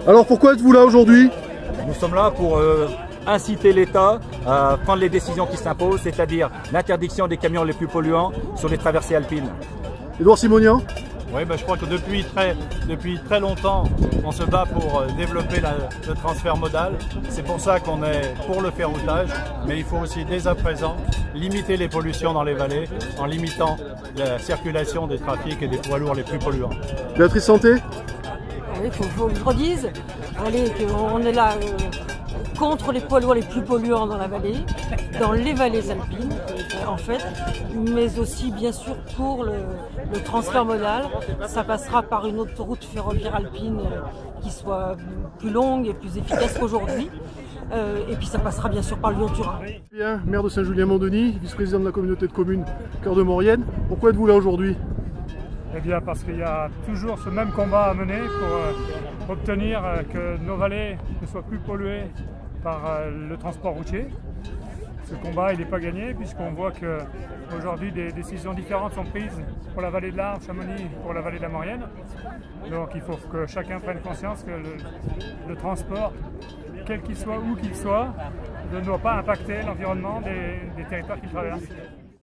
Alors pourquoi êtes-vous là aujourd'hui? Nous sommes là pour inciter l'État à prendre les décisions qui s'imposent, c'est-à-dire l'interdiction des camions les plus polluants sur les traversées alpines. Édouard Simonian? Oui, je crois que depuis très longtemps, on se bat pour développer le transfert modal. C'est pour ça qu'on est pour le ferroutage, mais il faut aussi dès à présent limiter les pollutions dans les vallées en limitant la circulation des trafics et des poids lourds les plus polluants. Béatrice Santé? Il faut que je redise qu'on est là contre les poids lourds les plus polluants dans la vallée, dans les vallées alpines en fait, mais aussi bien sûr pour le transfert modal. Ça passera par une autoroute ferroviaire alpine qui soit plus longue et plus efficace qu'aujourd'hui. Et puis ça passera bien sûr par le Lyon-Turin. Bien, maire de Saint-Julien-Mont-Denis, vice-président de la communauté de communes Cœur de Maurienne. Pourquoi êtes-vous là aujourd'hui? Eh bien parce qu'il y a toujours ce même combat à mener pour obtenir que nos vallées ne soient plus polluées par le transport routier. Ce combat il n'est pas gagné puisqu'on voit qu'aujourd'hui des décisions différentes sont prises pour la vallée de l'Arve, Chamonix, pour la vallée de la Maurienne. Donc il faut que chacun prenne conscience que le transport, quel qu'il soit, où qu'il soit, ne doit pas impacter l'environnement des territoires qu'il traverse.